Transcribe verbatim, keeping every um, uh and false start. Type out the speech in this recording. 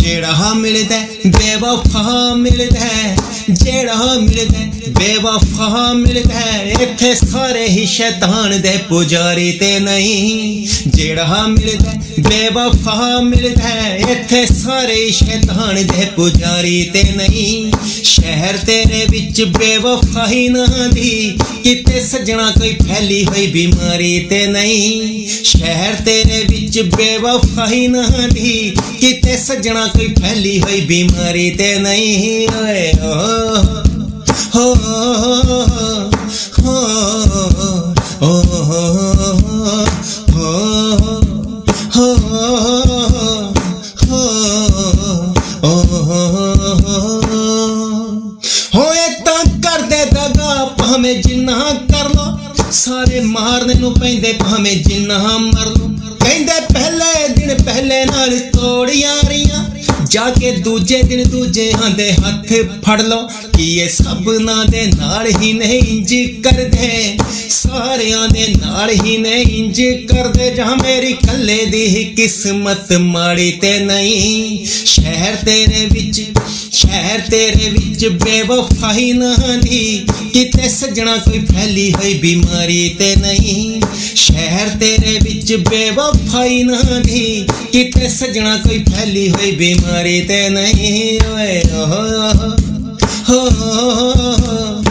जेड़ा मिलदा बेवफा मिलदा, जेड़ा मिलदा बेवफा मिलदा। इत्थे सारे ही शैतान दे पुजारी ते नहीं। जेड़ा मिलदा बेवफा मिलदा, इत्थे सारे शैतान दे पुजारी ते नहीं। शहर तेरे विच बेवफाई ना दी, किते सजना कोई फैली हुई बीमारी ते नहीं। शहर तेरे विच बेवफाई ना दी, किते सजना कोई फैली हुई बीमारी ते नहीं। ओए ओ हो हो हो होए तां कर दे दगा भावें जिन्ना कर लो, सारे मारने नूं पैंदे भावें जिन्ना मर लो। कहंदे पहले दिन पहले नाल तोड़ यारियां, जाके दूजे दिन दूजे आंदे हथ फड़ लो। कि ये सबना दे नाल ही नहीं इंज कर दे, सारियां दे नाल ही नहीं इंज कर दे। जहां मेरी कल्ले दी ही किस्मत माड़ी ते नहीं। शहर तेरे विच शहर तेरे विच बेवफाई ना दी, किते सजना कोई फैली हुई बीमारी ते नहीं। शहर तेरे विच बेवफाई ना दी, किते सजना कोई फैली हुई बीमारी ते नहीं। ओए हो हो हो